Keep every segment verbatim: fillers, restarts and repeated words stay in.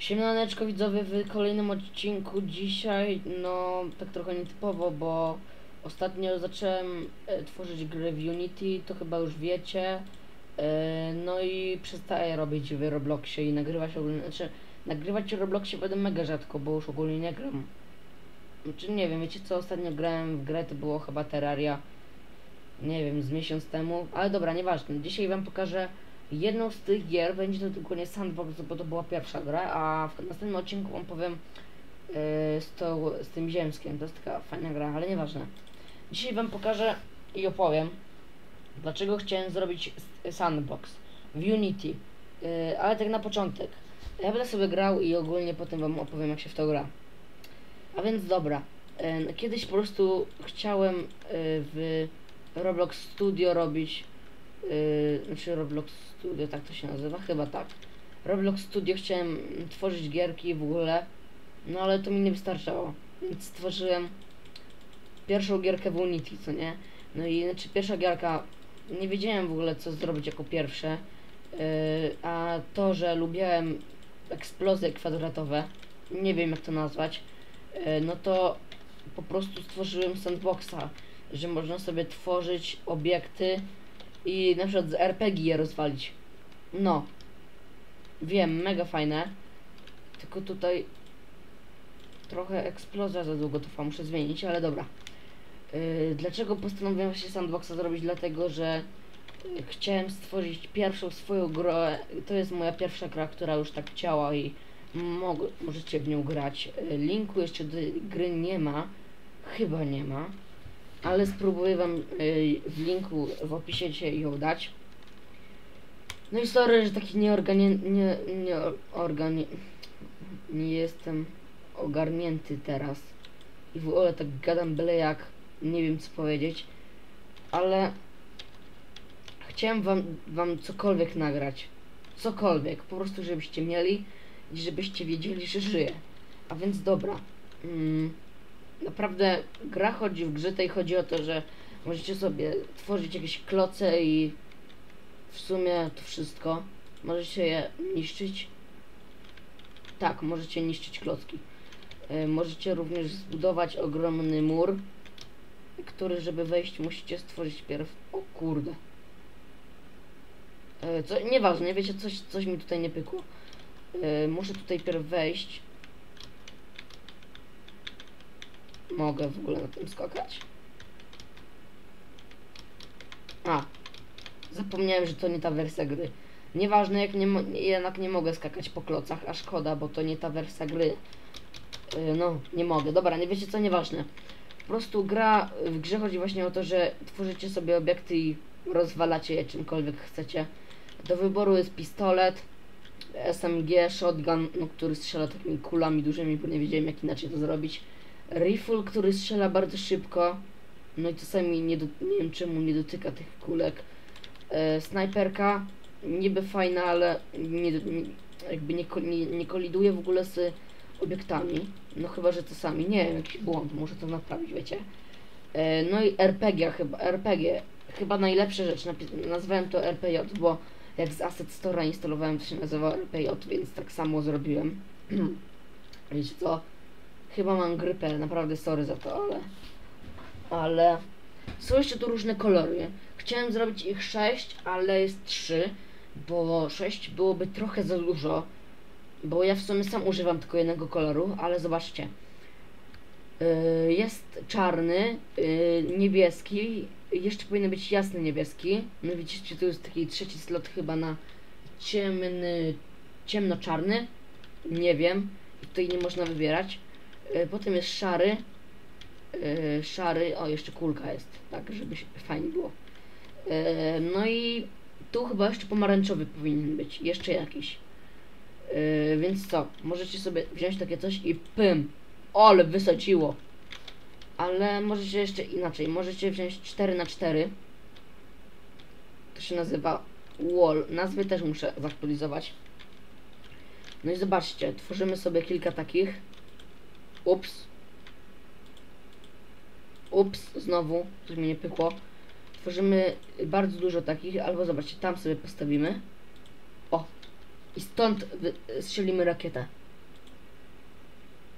Siemaneczko widzowie, w kolejnym odcinku dzisiaj, no tak trochę nietypowo, bo ostatnio zacząłem e, tworzyć gry w Unity, to chyba już wiecie, e, no i przestaję robić w Robloxie i nagrywać ogólnie, znaczy nagrywać w Robloxie będę mega rzadko, bo już ogólnie nie gram. Znaczy nie wiem, wiecie co, ostatnio grałem w grę, to było chyba Terraria, nie wiem, z miesiąc temu, ale dobra, nieważne, dzisiaj wam pokażę jedną z tych gier, będzie to tylko nie Sandbox, bo to była pierwsza gra, a w następnym odcinku wam powiem yy, z, to, z tym ziemskim, to jest taka fajna gra, ale nieważne. Dzisiaj wam pokażę i opowiem, dlaczego chciałem zrobić Sandbox w Unity, yy, ale tak na początek. Ja będę sobie grał i ogólnie potem wam opowiem, jak się w to gra. A więc dobra, yy, kiedyś po prostu chciałem yy, w Roblox Studio robić, Yy, znaczy Roblox Studio, tak to się nazywa, chyba tak. Roblox Studio chciałem tworzyć gierki w ogóle, no ale to mi nie wystarczało, więc stworzyłem pierwszą gierkę w Unity, co nie? No i znaczy pierwsza gierka, nie wiedziałem w ogóle co zrobić jako pierwsze, yy, a to, że lubiłem eksplozje kwadratowe, nie wiem jak to nazwać, yy, no to po prostu stworzyłem sandboxa, że można sobie tworzyć obiekty i na przykład z er pe gie je rozwalić. No. Wiem, mega fajne. Tylko tutaj trochę eksplozja za długo trwa, muszę zmienić, ale dobra. Yy, dlaczego postanowiłem się sandboxa zrobić? Dlatego, że yy, chciałem stworzyć pierwszą swoją grę. To jest moja pierwsza gra, która już tak działa i mog możecie w nią grać. Yy, linku jeszcze do gry nie ma. Chyba nie ma. Ale spróbuję wam yy, w linku w opisie dzisiaj ją dać. No i sorry, że taki nieorganie... nie... nie... organi... nie jestem ogarnięty teraz. I w ogóle tak gadam byle jak, nie wiem co powiedzieć. Ale... chciałem wam, wam cokolwiek nagrać. Cokolwiek, po prostu żebyście mieli i żebyście wiedzieli, że żyję. A więc dobra. Mm. Naprawdę gra chodzi w grze tej chodzi o to, że możecie sobie tworzyć jakieś kloce i w sumie to wszystko. Możecie je niszczyć. Tak, możecie niszczyć klocki. Yy, możecie również zbudować ogromny mur, który żeby wejść musicie stworzyć pierw... O kurde. Yy, co, nieważne, wiecie, coś, coś mi tutaj nie pykło. Yy, muszę tutaj pierw wejść. Mogę w ogóle na tym skakać? A, zapomniałem, że to nie ta wersja gry. Nieważne, jak nie jednak nie mogę skakać po klocach, a szkoda, bo to nie ta wersja gry. Yy, no, nie mogę. Dobra, nie wiecie co, nieważne. Po prostu gra, w grze chodzi właśnie o to, że tworzycie sobie obiekty i rozwalacie je czymkolwiek chcecie. Do wyboru jest pistolet, es em gie, shotgun, no, który strzela takimi kulami dużymi, bo nie wiedziałem jak inaczej to zrobić. Rifle, który strzela bardzo szybko, no i czasami nie, do, nie wiem czemu nie dotyka tych kulek. E, snajperka, niby fajna, ale nie, nie, jakby nie, nie, nie koliduje w ogóle z obiektami. No chyba, że czasami, nie wiem, jakiś błąd, muszę to naprawić, wiecie. E, no i er pe gie chyba, er pe gie, chyba najlepsza rzecz, nazwałem to er pe jot, bo jak z Asset Store'a instalowałem, to się nazywa er pe jot, więc tak samo zrobiłem. Wiecie co? Chyba mam grypę, naprawdę sorry za to, ale... Ale... Są jeszcze tu różne kolory. Chciałem zrobić ich sześć, ale jest trzy, bo sześć byłoby trochę za dużo. Bo ja w sumie sam używam tylko jednego koloru, ale zobaczcie. Yy, jest czarny, yy, niebieski, jeszcze powinien być jasny niebieski. No widzicie, tu jest taki trzeci slot chyba na ciemny, ciemno-czarny. Nie wiem, tutaj nie można wybierać. Potem jest szary, yy, szary, o jeszcze kulka jest, tak żeby się fajnie było. Yy, no i tu chyba jeszcze pomarańczowy powinien być, jeszcze jakiś. Yy, więc co, możecie sobie wziąć takie coś i pym, ale wysadziło. Ale możecie jeszcze inaczej, możecie wziąć cztery na cztery. To się nazywa wall, nazwy też muszę zaktualizować. No i zobaczcie, tworzymy sobie kilka takich. Ups. Ups, znowu, coś mi nie pykło. Tworzymy bardzo dużo takich, albo zobaczcie, tam sobie postawimy. O. I stąd strzelimy rakietę.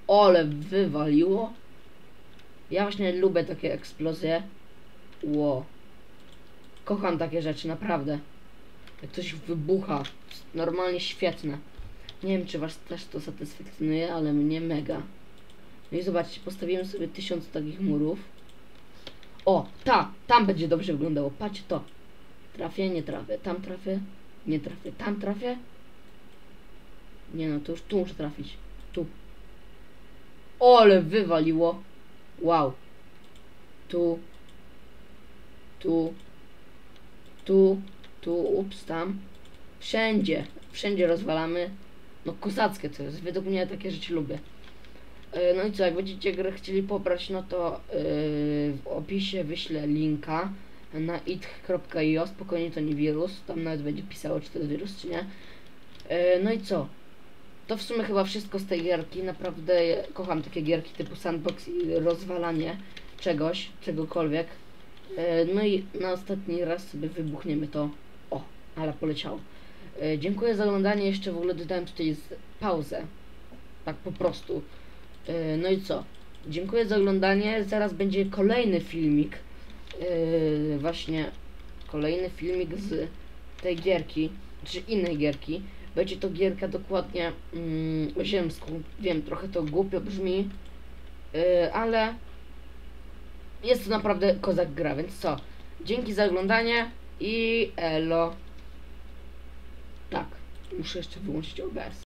ole wywaliło. Ja właśnie lubię takie eksplozje. Ło. Kocham takie rzeczy, naprawdę. Jak coś wybucha. Normalnie świetne. Nie wiem, czy was też to satysfakcjonuje, ale mnie mega. No i zobaczcie, postawiłem sobie tysiąc takich murów. O, ta, tam będzie dobrze wyglądało. Patrzcie to. Trafię, nie trafię. Tam trafię, nie trafię. Tam trafię. Nie no, to już tu muszę trafić. Tu. Ole wywaliło. Wow. Tu. Tu. Tu. Tu. Ups, tam. Wszędzie. Wszędzie rozwalamy. No kozackie to jest. Według mnie takie rzeczy lubię. Yy, no i co, jak będziecie grę chcieli pobrać, no to yy, w opisie wyślę linka na it kropka i o. Spokojnie, to nie wirus. Tam nawet będzie pisało, czy to jest wirus, czy nie. Yy, no i co? To w sumie chyba wszystko z tej gierki. Naprawdę kocham takie gierki typu sandbox i rozwalanie czegoś, czegokolwiek. Yy, no i na ostatni raz sobie wybuchniemy to. O, ale poleciało. Yy, dziękuję za oglądanie. Jeszcze w ogóle dodałem tutaj z pauzę. Tak po prostu. Yy, no i co? Dziękuję za oglądanie. Zaraz będzie kolejny filmik. Yy, właśnie kolejny filmik z tej gierki, czy innej gierki. Będzie to gierka dokładnie mm, o ziemsku. Wiem, trochę to głupio brzmi, yy, ale jest to naprawdę kozak gra, więc co? Dzięki za oglądanie i elo. Tak, muszę jeszcze wyłączyć O B S.